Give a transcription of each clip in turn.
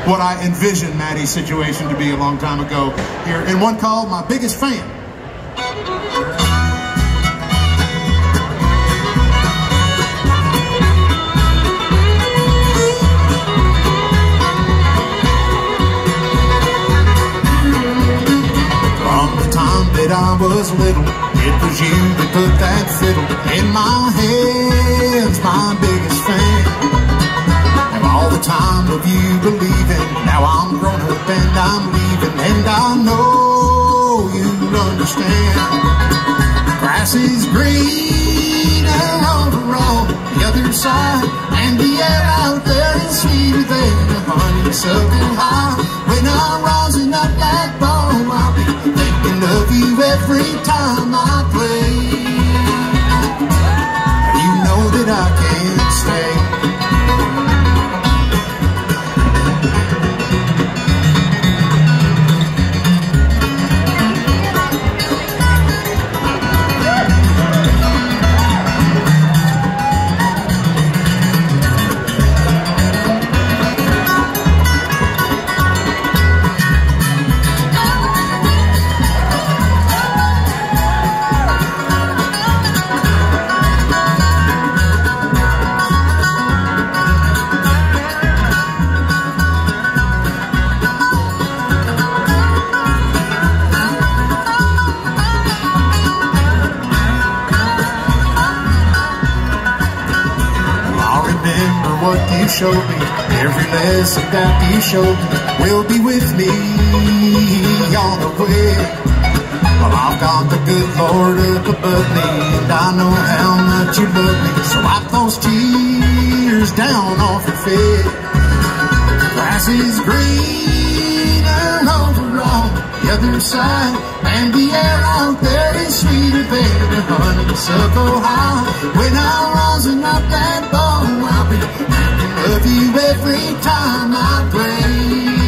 what I envisioned Maddie's situation to be a long time ago here in one called My Biggest Fan. That I was little, it was you that put that fiddle in my hands, my biggest fan. And all the time of you believing, now I'm grown up and I'm leaving, and I know you'll understand. Grass is greener over on the other side, and the air out there is sweeter than the honeysuckle high. When I'm rising up that ball, I'll be thinking of you every time I play. You know that I can't stay. What you showed me, every lesson that you showed me will be with me on the way. Well, I've got the good Lord up above me, and I know how much you love me, so wipe those tears down off your face. The grass is greener over on the other side, and the air out there is sweeter than the honeysuckle high. When I'm rising up that ball, I'll be of you every time I play.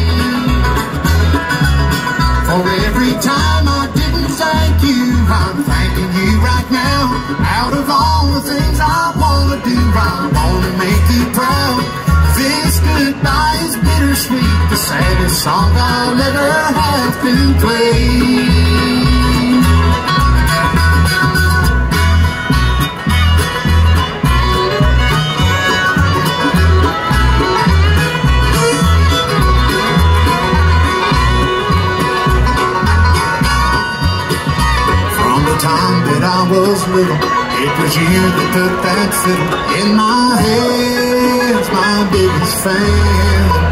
For every time I didn't thank you, I'm thanking you right now. Out of all the things I wanna do, I wanna make you proud. This goodbye is bittersweet, the saddest song I'll ever have to play. Time that I was little, it was you that put that fiddle in my hands, my biggest fan.